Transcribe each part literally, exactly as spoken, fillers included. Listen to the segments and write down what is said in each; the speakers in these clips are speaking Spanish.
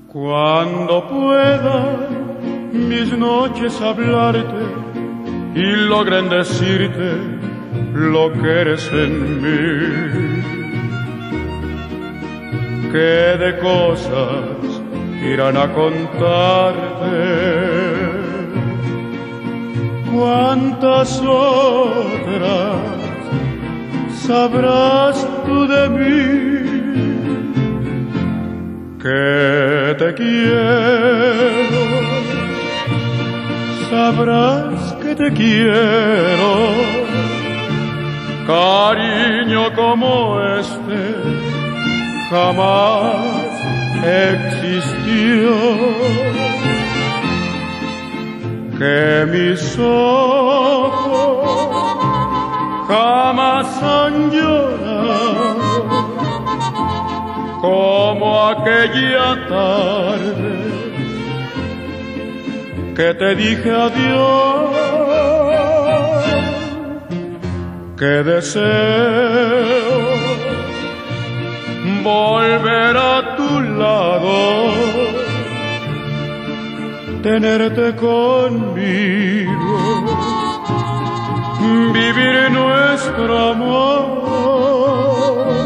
Cuando pueda mis noches hablarte y logren decirte lo que eres en mí, que de cosas irán a contarte, cuántas otras sabrás tú de mí. Que te quiero, sabrás que te quiero, cariño como este jamás existió, que mis ojos jamás han llorado como aquella tarde que te dije adiós, que deseo volver a tu lado, tenerte conmigo, vivir nuestro amor.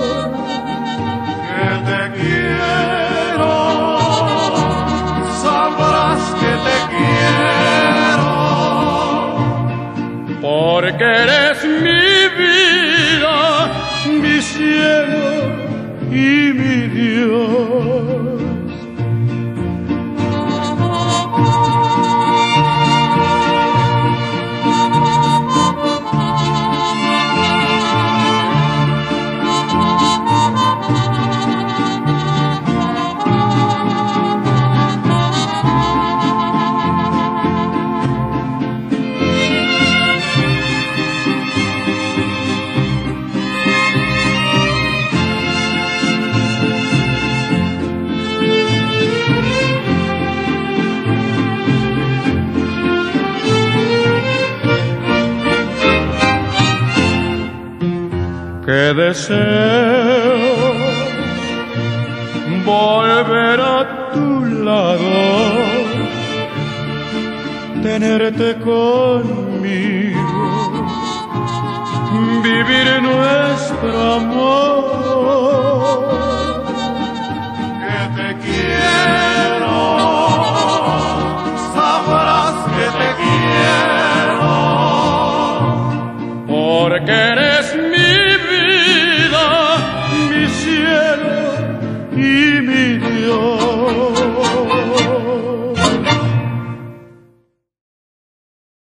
Porque eres mi vida, mi cielo y mi Dios. Que deseo volver a tu lado, tenerte conmigo, vivir nuestro amor. Que te quiero, sabrás que te quiero, porque eres mi vida, mi cielo y mi